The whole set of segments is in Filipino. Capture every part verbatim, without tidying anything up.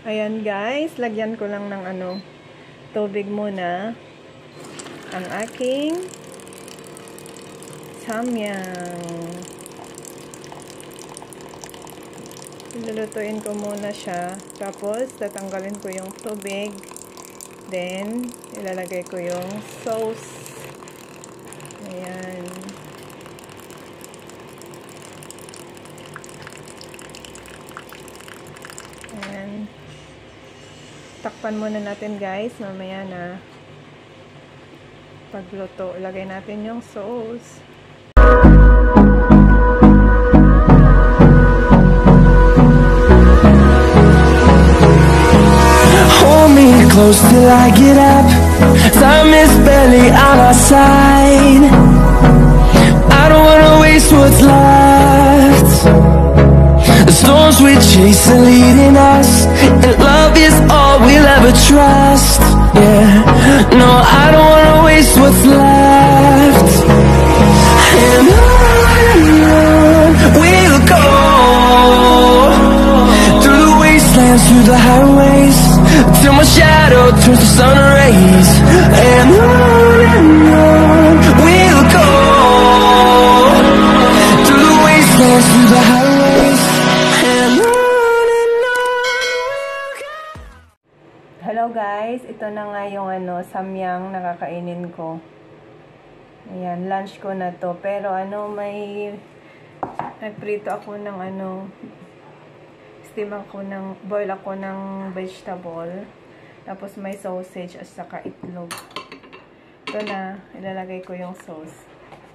Ayan guys, lagyan ko lang ng ano, tubig muna ang aking samyang. Lulutuin ko muna siya. Tapos, tatanggalin ko yung tubig. Then, ilalagay ko yung sauce. Ayan. Ayan. Takpan muna natin guys. Mamaya na pagluto, ilagay natin yung sauce. Hold me close till I get up. Time is barely on our side. I don't wanna waste what's left. The storms we chase are leading us, and love is all we'll ever trust. Yeah, no, I don't wanna waste what's left. And on we'll go, through the wastelands, through the highways, till my shadow turns to sun rays. And on and on we'll go, through the wastelands, through the highways, and on and on we'll go. Hello guys, ito na nga yung ano, samyang nakakainin ko. Ayan, lunch ko na to. Pero ano, may nagprito ako ng ano, steam ako ng, boil ako ng vegetable. Tapos may sausage at saka itlog. Ito na, ilalagay ko yung sauce.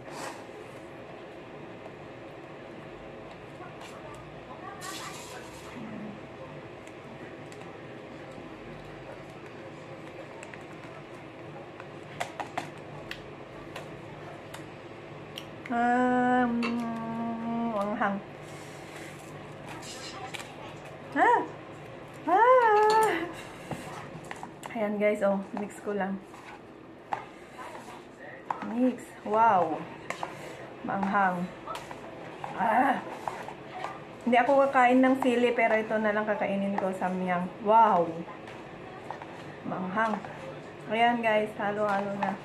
Um, wanghang. Ah! Ah! Ayan guys, oh, mix ko lang. Mix. Wow. Manghang. Ah! Hindi ako kakain ng sili, pero ito na lang kakainin ko, samyang. Wow. Manghang. Ayan guys, halo-halo na.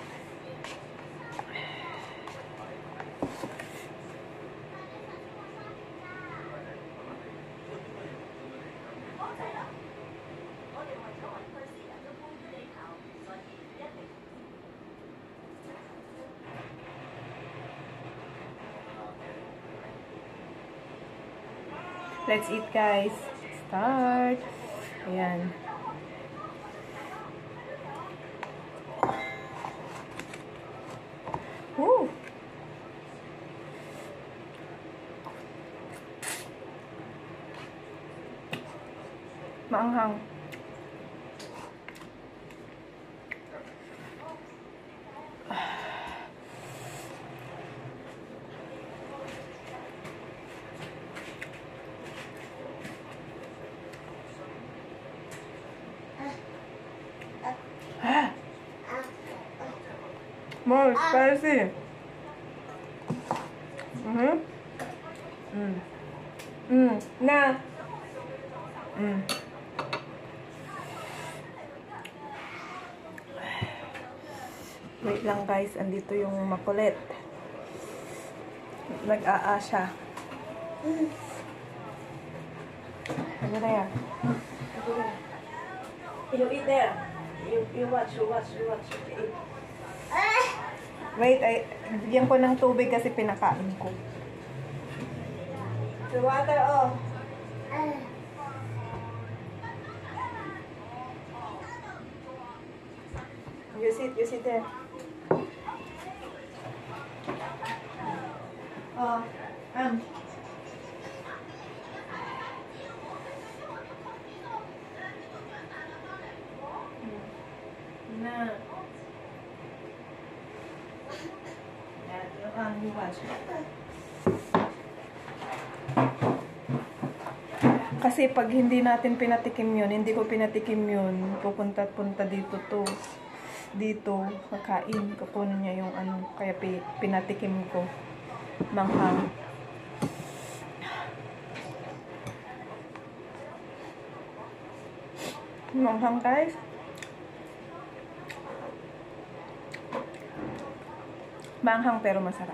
Let's eat guys. Start. Ayan. Woo! Maanghang. More spicy. Mm-hmm. Mm. Mm. Na. Mm. Wait lang guys, andito yung makulit. Nag-aa siya. Ano na yan? You eat there. You, you watch, you watch, you watch. You eat. Wait, ay, bigyan ko ng tubig kasi pinakain ko. The water, oh. You sit, you sit there. Oh, um. Na. Kasi pag hindi natin pinatikim yun, hindi ko pinatikim yun, pupunta at punta dito to. Dito, kakain, kukunin niya yung ano, kaya pinatikim ko. Manghang. Manghang guys. Manghang pero masarap.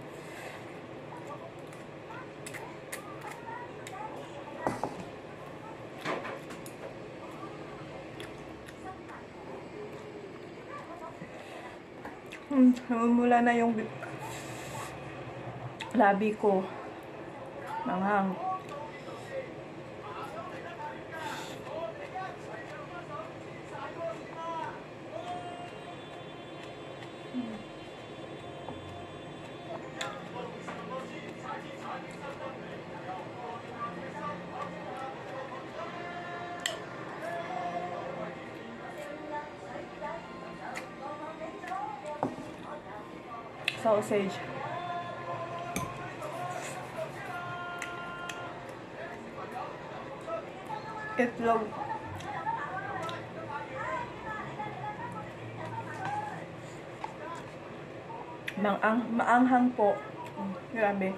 Hmm, mula na yung labi ko. Manghang. Sausage. Itlog. Maang, maanghang po. Grabe.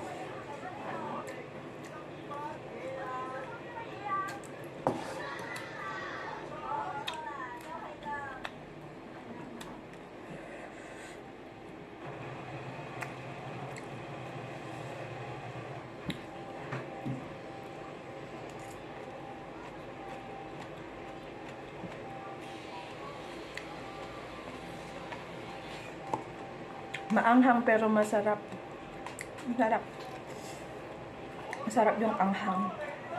Maanghang pero masarap. Masarap. Masarap yung anghang.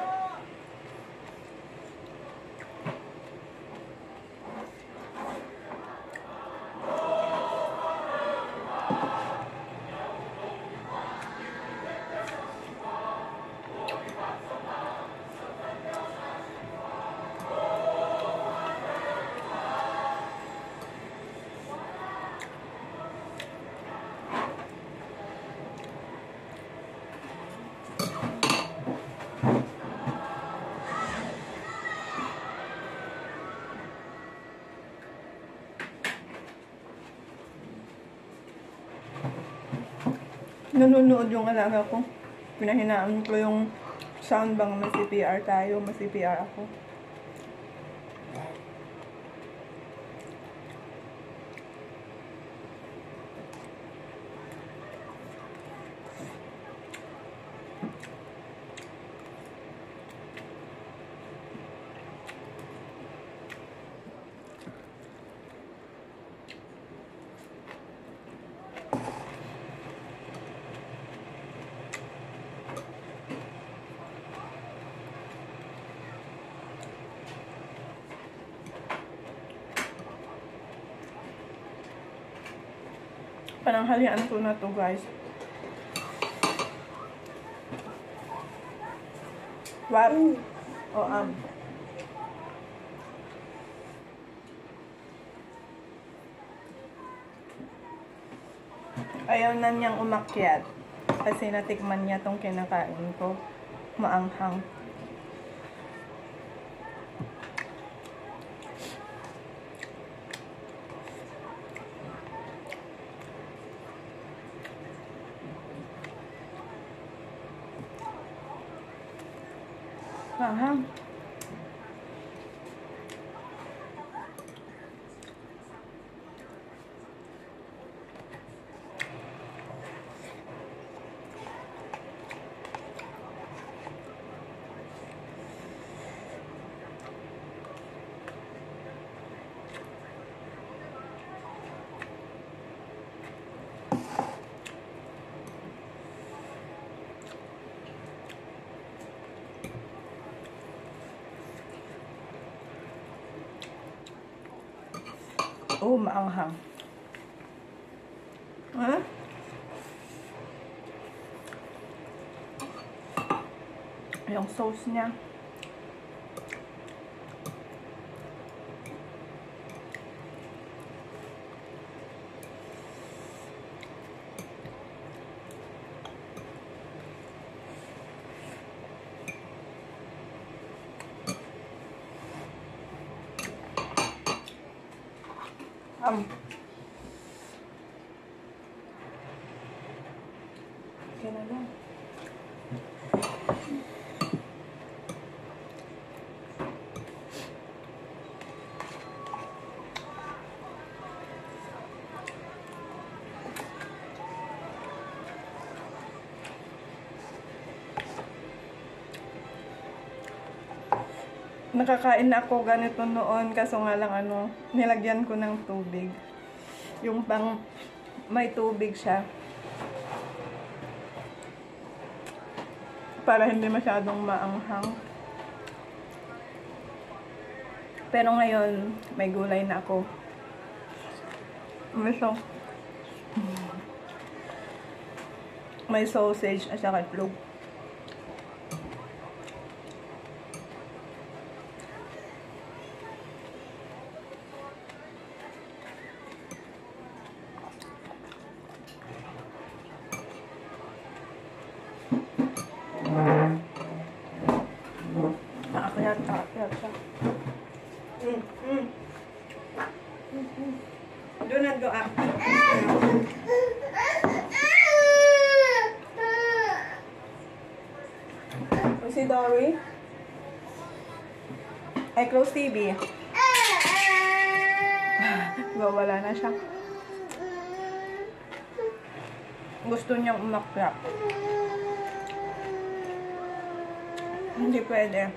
Nanonood yung alaga ko. Pinahinaan ko yung sound bang may C P R tayo, may C P R ako. Pananghalian ko na to guys. What? O um. Ayaw na niyang umakyat. Kasi natikman niya tong kinakain ko. Maanghang. Maanghang. Oh, maanghang. Ha? Yung sauce niya. Um. Okay na lang. nakakain na ako ganito noon, kaso nga lang ano, nilagyan ko ng tubig. Yung pang may tubig siya. Para hindi masyadong maanghang. Pero ngayon, may gulay na ako. May, so may sausage at saka itlog. Akyat, akyat siya. Mm, mm. Do not go up. You see Dory? I close T V. Wala na siya. Gusto niyang umakyat. Hindi pwede.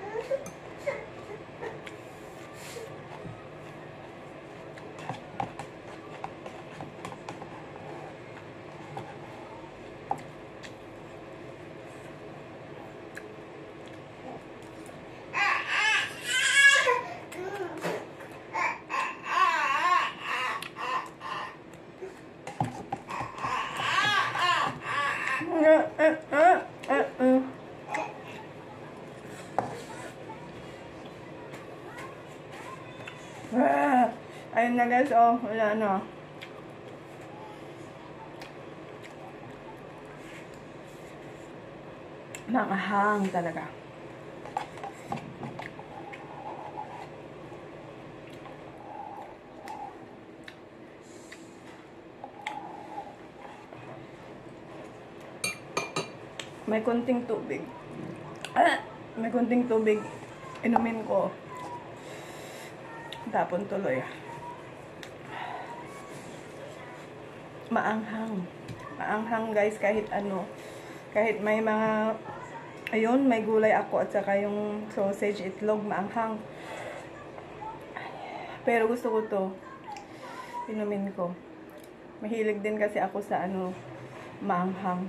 Ayun na guys, oh, wala na. Nakahang talaga. May konting tubig. Ah, may konting tubig. Inumin ko. Tapon tuloy. Maanghang. Maanghang guys, kahit ano. Kahit may mga, ayun, may gulay ako at saka yung sausage, itlog, maanghang. Pero gusto ko to. Inumin ko. Mahilig din kasi ako sa ano, maanghang.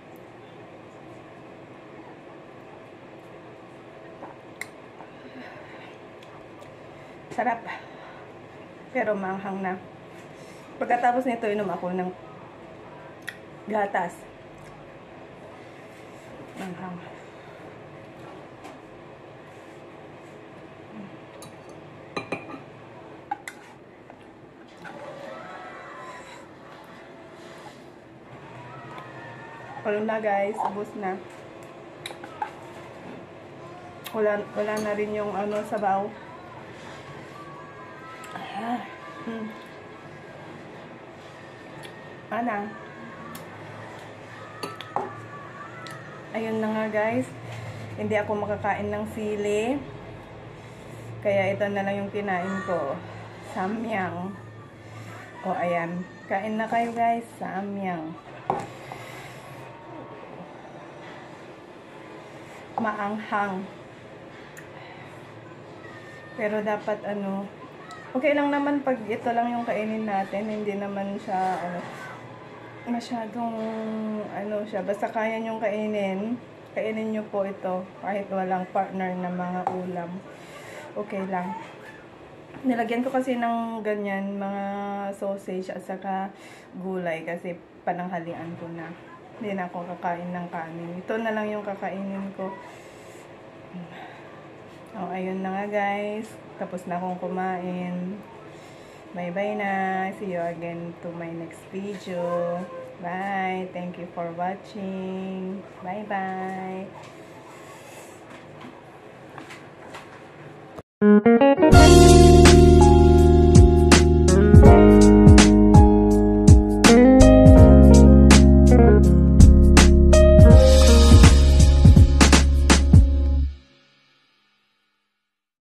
Sarap. Pero maanghang na. Pagkatapos nito, inom ako ng gatas. Maanghang. Wala na guys, ubos na. Wala, wala na rin yung ano, sabaw. Ah, hmm. Ana. Ayun na nga guys. Hindi ako makakain ng sili. Kaya ito na lang yung kinain ko. Samyang. O ayan. Kain na kayo guys. Samyang. Maanghang. Pero dapat ano, okay lang naman pag ito lang yung kainin natin. Hindi naman siya ano, masyadong ano siya, basta kaya nyong kainin, kainin nyo po ito kahit walang partner na mga ulam, okay lang. Nilagyan ko kasi ng ganyan mga sausage at saka gulay kasi pananghalian ko na, hindi na ako kakain ng kanin. Ito na lang yung kakainin ko. Oh, ayun na nga guys, tapos na akong kumain. Bye bye na. See you again to my next video. Bye. Thank you for watching. Bye bye.